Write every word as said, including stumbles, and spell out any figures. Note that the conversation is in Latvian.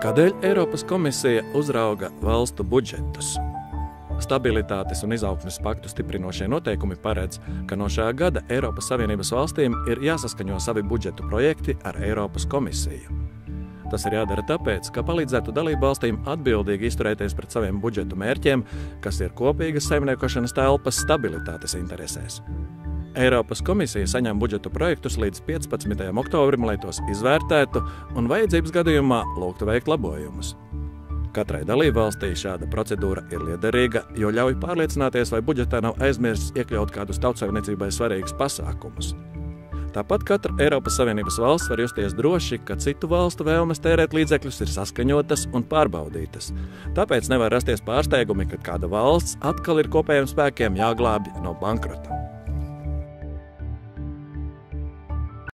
Kādēļ Eiropas komisija uzrauga valstu budžetus? Stabilitātes un izaugsmes paktu stiprinošie noteikumi paredz, ka no šā gada Eiropas Savienības valstīm ir jāsaskaņo savi budžetu projekti ar Eiropas komisiju. Tas ir jādara tāpēc, ka palīdzētu dalību valstīm atbildīgi izturēties pret saviem budžetu mērķiem, kas ir kopīgas saimniekošanas telpas stabilitātes interesēs. Eiropas komisija saņem budžetu projektus līdz piecpadsmitajam oktobrim, lai tos izvērtētu un vajadzības gadījumā lūgtu veikt labojumus. Katrai dalībvalstī šāda procedūra ir liederīga, jo ļauj pārliecināties, vai budžetā nav aizmirsts iekļaut kādus tautsaimniecībai svarīgus pasākumus. Tāpat katra Eiropas Savienības valsts var justies droši, ka citu valstu vēlmes tērēt līdzekļus ir saskaņotas un pārbaudītas. Tāpēc nevar rasties pārsteigumi, ka kāda valsts atkal ir kopējiem spēkiem jāglābj no bankrota.